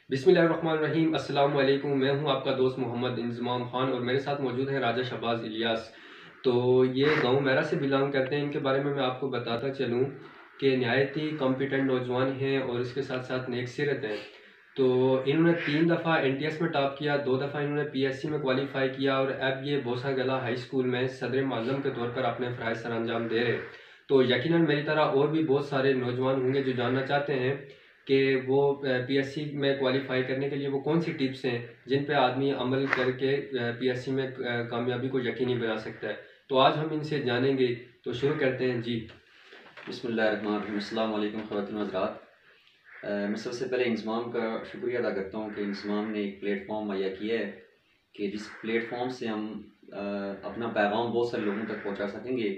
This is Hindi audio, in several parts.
बिस्मिल्लाहिर्रहमानिर्रहीम। अस्सलाम वालेकुम। मैं हूं आपका दोस्त मोहम्मद इंजमाम खान और मेरे साथ मौजूद है राजा शहबाज इलियास। तो ये गांव मेरा से बिलोंग करते हैं। इनके बारे में मैं आपको बताता चलूं कि नहायत ही कॉम्पिटेंट नौजवान हैं और इसके साथ साथ नेक सीरत हैं। तो इन्होंने 3 दफ़ा NTS में टॉप किया, 2 दफ़ा इन्होंने PSC में क्वालिफाई किया और अब ये बोसा गला हाई स्कूल में सदर माज़म के तौर पर अपने फ़राइज़ सर अंजाम दे रहे। तो यकीनन मेरी तरह और भी बहुत सारे नौजवान होंगे जो जानना चाहते हैं कि वो PSC में क्वालिफाई करने के लिए वो कौन सी टिप्स हैं जिन पे आदमी अमल करके PSC में कामयाबी को यकीनी बना सकता है। तो आज हम इनसे जानेंगे। तो शुरू करते हैं जी। बिस्मिल्लाहिर्रहमानिर्रहीम। अस्सलाम वालेकुम ख़वातीन व हज़रात। मैं सबसे पहले इंज़माम का शुक्रिया अदा करता हूँ कि इंज़माम ने एक प्लेटफॉर्म मुहैया किया है कि जिस प्लेटफॉर्म से हम अपना पैगाम बहुत सारे लोगों तक पहुँचा सकेंगे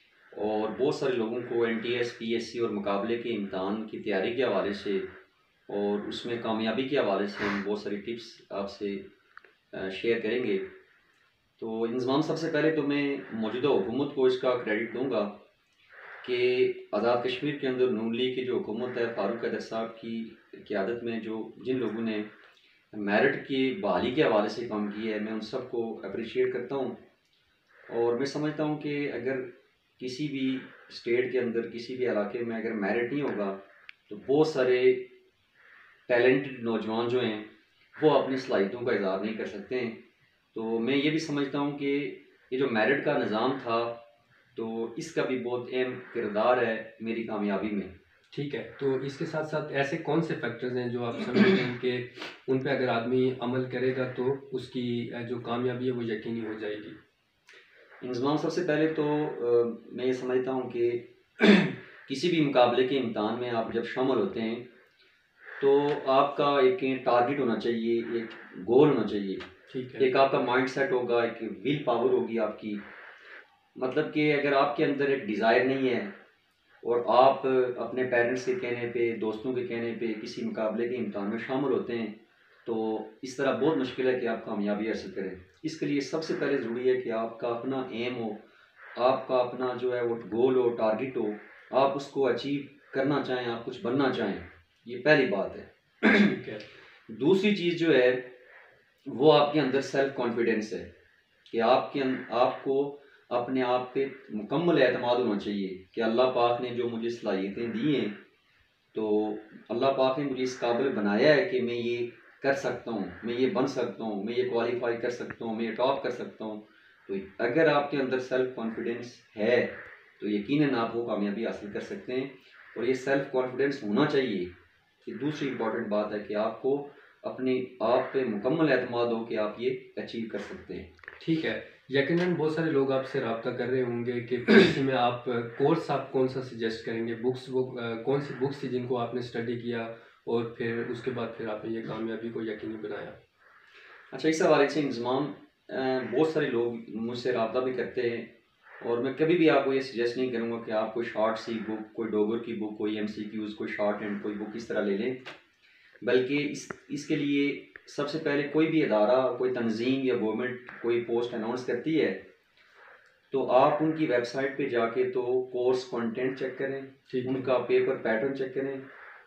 और बहुत सारे लोगों को NTS PSC और मुकाबले के इम्तहान की तैयारी के हवाले से और उसमें कामयाबी के हवाले से हम बहुत सारी टिप्स आपसे शेयर करेंगे। तो इंज़माम, सबसे पहले तो मैं मौजूदा हुकूमत को इसका क्रेडिट दूँगा कि आज़ाद कश्मीर के अंदर नून लीग की जो हुकूमत है, फ़ारूक हैदर साहब की क़यादत में जिन लोगों ने मेरिट की बहाली के हवाले से काम किया है, मैं उन सब को अप्रिशिएट करता हूँ। और मैं समझता हूँ कि अगर किसी भी स्टेट के अंदर किसी भी इलाके में अगर मेरिट नहीं होगा तो बहुत सारे टैलेंटेड नौजवान जो हैं वो अपनी सलाहियतों का इज़हार नहीं कर सकते हैं। तो मैं ये भी समझता हूँ कि ये जो मेरिट का निज़ाम था तो इसका भी बहुत अहम किरदार है मेरी कामयाबी में। ठीक है, तो इसके साथ साथ ऐसे कौन से फैक्टर्स हैं जो आप समझते हैं कि उन पे अगर आदमी अमल करेगा तो उसकी जो कामयाबी है वो यकीनी हो जाएगी। इंज़माम, सबसे पहले तो मैं ये समझता हूँ कि किसी भी मुकाबले के इम्तहान में आप जब शामिल होते हैं तो आपका एक टारगेट होना चाहिए, एक गोल होना चाहिए। ठीक है। एक आपका माइंड सेट होगा, एक विल पावर होगी आपकी। मतलब कि अगर आपके अंदर एक डिज़ायर नहीं है और आप अपने पेरेंट्स के कहने पे, दोस्तों के कहने पे किसी मुकाबले के इम्तहान में शामिल होते हैं तो इस तरह बहुत मुश्किल है कि आप कामयाबी हासिल करें। इसके लिए सबसे पहले ज़रूरी है कि आपका अपना एम हो, आपका अपना जो है वो गोल हो, टारगेट हो, आप उसको अचीव करना चाहें, आप कुछ बनना चाहें। ये पहली बात है। ठीक है। दूसरी चीज़ जो है वो आपके अंदर सेल्फ कॉन्फिडेंस है कि आपको अपने आप पे मुकम्मल एतमाद होना चाहिए कि अल्लाह पाक ने जो मुझे सलाहियतें दी हैं तो अल्लाह पाक ने मुझे इस काबिल बनाया है कि मैं ये कर सकता हूँ, मैं ये बन सकता हूँ, मैं ये क्वालिफाई कर सकता हूँ, मैं ये टॉप कर सकता हूँ। तो अगर आपके अंदर सेल्फ कॉन्फिडेंस है तो यकीनन आप वो कामयाबी हासिल कर सकते हैं। और ये सेल्फ कॉन्फिडेंस होना चाहिए। ये दूसरी इम्पॉर्टेंट बात है कि आपको अपने आप पे मुकम्मल एतमाद हो कि आप ये अचीव कर सकते हैं। ठीक है, यकीनन बहुत सारे लोग आपसे रब्ता कर रहे होंगे कि PSC में आप कोर्स आप कौन सा सजेस्ट करेंगे, बुक्स वो कौन सी बुक्स थी जिनको आपने स्टडी किया और फिर उसके बाद फिर आपने ये कामयाबी को यकीनी बनाया। अच्छा, इस हवाले से इंज़माम, बहुत सारे लोग मुझसे रब्ता भी करते हैं और मैं कभी भी आपको ये सजेस्ट नहीं करूँगा कि आप कोई शॉर्ट सी बुक, कोई डोगर की बुक, कोई MCQs, कोई शॉर्ट एंड कोई बुक इस तरह ले लें। बल्कि इसके लिए सबसे पहले कोई भी अदारा, कोई तंजीम या गवर्नमेंट कोई पोस्ट अनाउंस करती है तो आप उनकी वेबसाइट पे जाके तो कोर्स कंटेंट चेक करें, उनका पेपर पैटर्न चेक करें।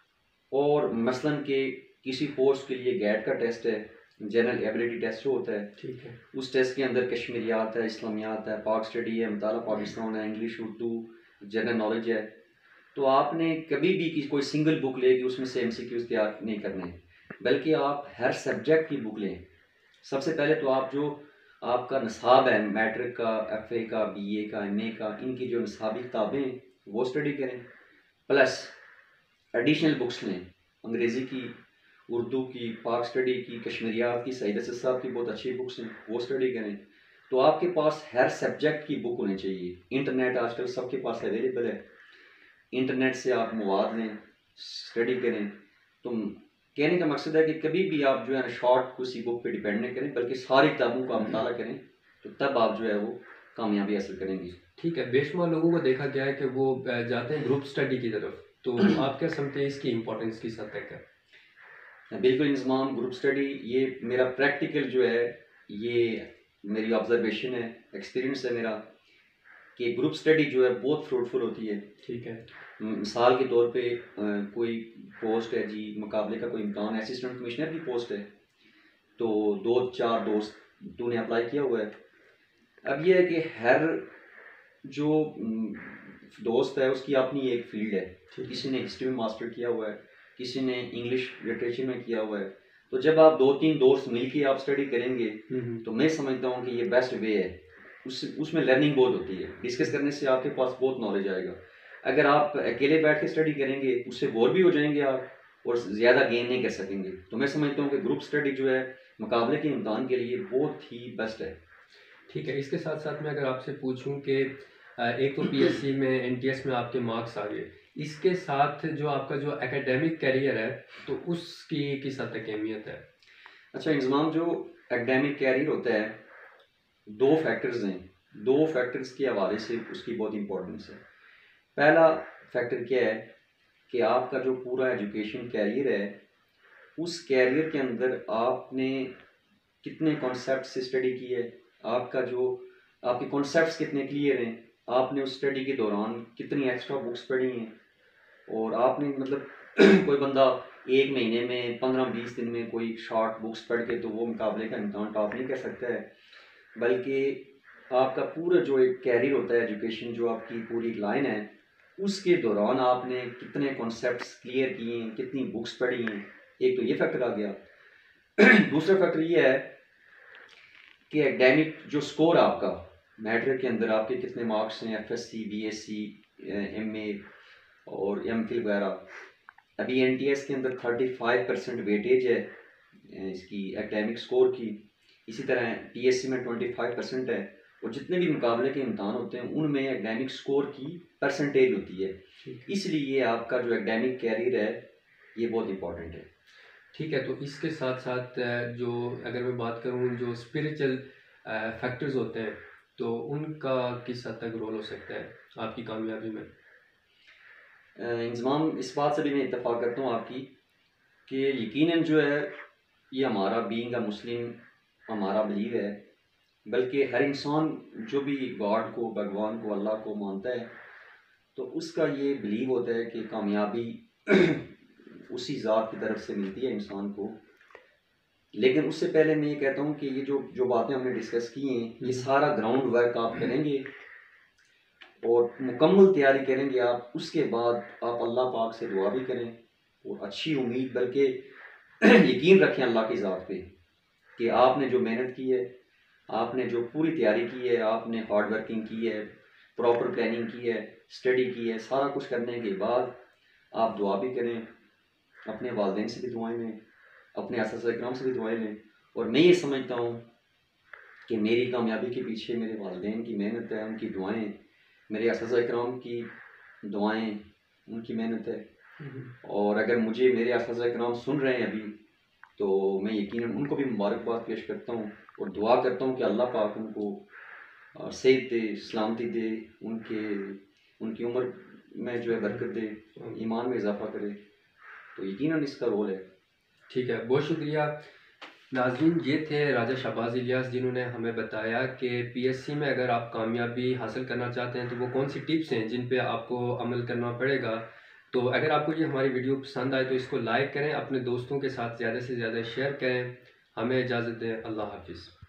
और मसलन के किसी पोस्ट के लिए गैट का टेस्ट है, जनरल एबिलिटी टेस्ट जो होता है, ठीक है, उस टेस्ट के अंदर कश्मीरियात है, इस्लामियात है, पाक स्टडी है, मुताला पाकिस्तान है, इंग्लिश, उर्दू, जनरल नॉलेज है। तो आपने कभी भी कोई सिंगल बुक लेके उसमें से MCQs तैयार नहीं करने, बल्कि आप हर सब्जेक्ट की बुक लें। सबसे पहले तो आप जो आपका निसाब है, मैट्रिक का, FA का, BA का, MA का, इनकी जो निसाबी किताबें वो स्टडी करें। प्लस एडिशनल बुक्स लें, अंग्रेज़ी की, उर्दू की, पाक स्टडी की, कश्मीरियात की, सईद असद साहब की बहुत अच्छी बुक्स हैं, वो स्टडी करें। तो आपके पास हर सब्जेक्ट की बुक होनी चाहिए। इंटरनेट आजकल सबके पास अवेलेबल है, इंटरनेट से आप मवाद लें, स्टडी करें। तो कहने का मकसद है कि कभी भी आप जो है शॉर्ट किसी बुक पे डिपेंड नहीं करें, बल्कि सारी किताबों का मुताला करें, तो तब आप जो है वो कामयाबी हासिल करेंगे। ठीक है। बेशुमार लोगों को देखा गया है कि वो जाते हैं ग्रुप स्टडी की तरफ। तो आप क्या समझते हैं इसकी इम्पोर्टेंस किस हद तक है। बिल्कुल इंज़माम, ग्रुप स्टडी ये मेरा प्रैक्टिकल जो है, ये मेरी ऑब्जर्वेशन है, एक्सपीरियंस है मेरा कि ग्रुप स्टडी जो है बहुत फ्रूटफुल होती है। ठीक है। मिसाल के तौर पे कोई पोस्ट है जी, मुकाबले का कोई इम्तहान, असिस्टेंट कमिश्नर की पोस्ट है, तो 2-4 दोस्त तूने अप्लाई किया हुआ है। अब यह है कि हर जो दोस्त है उसकी अपनी एक फील्ड है, किसी ने हिस्ट्री में मास्टर किया हुआ है, किसी ने इंग्लिश लिटरेचर में किया हुआ है। तो जब आप 2-3 दोस्त मिलके आप स्टडी करेंगे तो मैं समझता हूँ कि ये बेस्ट वे है। उसमें लर्निंग बहुत होती है, डिस्कस करने से आपके पास बहुत नॉलेज आएगा। अगर आप अकेले बैठ के स्टडी करेंगे उससे बोर भी हो जाएंगे आप और ज़्यादा गेन नहीं कर सकेंगे। तो मैं समझता हूँ कि ग्रुप स्टडी जो है मुकाबले के इम्तहान के लिए बहुत ही बेस्ट है। ठीक है। इसके साथ साथ मैं अगर आपसे पूछूं कि एक तो पीएससी में एनटीएस में आपके मार्क्स आ गए, इसके साथ जो आपका जो एकेडमिक कैरियर है तो उसकी किस हद तक अहमियत है? अच्छा इंजमाम, जो एकेडमिक कैरियर होता है 2 फैक्टर्स हैं, 2 फैक्टर्स के हवाले से उसकी बहुत इंपॉर्टेंस है। पहला फैक्टर क्या है कि आपका जो पूरा एजुकेशन कैरियर है उस कैरियर के अंदर आपने कितने कॉन्सेप्ट से स्टडी की है, आपका जो आपके कॉन्सेप्ट्स कितने क्लियर हैं, आपने उस स्टडी के दौरान कितनी एक्स्ट्रा बुक्स पढ़ी हैं, और आपने मतलब कोई बंदा 1 महीने में 15-20 दिन में कोई शॉर्ट बुक्स पढ़ के तो वो मुकाबले का इम्तहान टॉप नहीं कर सकता है, बल्कि आपका पूरा जो एक कैरियर होता है एजुकेशन, जो आपकी पूरी लाइन है, उसके दौरान आपने कितने कॉन्सेप्ट्स क्लियर किए हैं, कितनी बुक्स पढ़ी हैं। एक तो ये फैक्टर आ गया। दूसरा फैक्टर ये है कि एकेडमिक जो स्कोर आपका मैट्रिक के अंदर आपके कितने मार्क्स हैं, एफएससी, बीएससी, एमए और एमफिल वगैरह। अभी एनटीएस के अंदर 35% वेटेज है इसकी एकेडमिक स्कोर की। इसी तरह पीएससी में 25% है, और जितने भी मुकाबले के इम्तहान होते हैं उनमें एकेडमिक स्कोर की परसेंटेज होती है। इसलिए आपका जो एकेडमिक कैरियर है ये बहुत इंपॉर्टेंट है। ठीक है। तो इसके साथ साथ जो अगर मैं बात करूँ जो स्पिरिचुअल फैक्टर्स होते हैं तो उनका किस हद तक रोल हो सकता है आपकी कामयाबी में? इंजमाम, इस बात से भी मैं इत्तेफाक करता हूँ आपकी कि यकीनन जो है ये हमारा बीइंग अ मुस्लिम हमारा बिलीव है, बल्कि हर इंसान जो भी गॉड को, भगवान को, अल्लाह को मानता है तो उसका ये बिलीव होता है कि कामयाबी उसी ज़ात की तरफ से मिलती है इंसान को। लेकिन उससे पहले मैं ये कहता हूँ कि ये जो बातें हमने डिस्कस की हैं ये सारा ग्राउंड वर्क आप करेंगे और मुकम्मल तैयारी करेंगे आप, उसके बाद आप अल्लाह पाक से दुआ भी करें और अच्छी उम्मीद, बल्कि यकीन रखें अल्लाह की ज़ात पे कि आपने जो मेहनत की है, आपने जो पूरी तैयारी की है, आपने हार्ड वर्किंग की है, प्रॉपर प्लानिंग की है, स्टडी की है, सारा कुछ करने के बाद आप दुआ भी करें, अपने वालिदैन से भी दुआएं लें, अपने असातिज़ा-ए-किराम से भी दुआएं लें। और मैं ये समझता हूँ कि मेरी कामयाबी के पीछे मेरे वालिदैन की मेहनत है, उनकी दुआएं, मेरे असातिज़ा-ए-किराम की दुआएं, उनकी मेहनत है। और अगर मुझे मेरे असातिज़ा-ए-किराम सुन रहे हैं अभी तो मैं यकीनन उनको भी मुबारकबाद पेश करता हूँ और दुआ करता हूँ कि अल्लाह पाक उनको सेहत दे, सलामती दे, उनकी उम्र में जो है बरकत दे, ईमान में इजाफा करे। तो यकीनन इसका रोल है। ठीक है, बहुत शुक्रिया नाज़रीन। ये थे राजा शहबाज इलियास, जिन्होंने हमें बताया कि पीएससी में अगर आप कामयाबी हासिल करना चाहते हैं तो वो कौन सी टिप्स हैं जिन पे आपको अमल करना पड़ेगा। तो अगर आपको ये हमारी वीडियो पसंद आए तो इसको लाइक करें, अपने दोस्तों के साथ ज़्यादा से ज़्यादा शेयर करें। हमें इजाज़त दें। अल्लाह हाफिज़।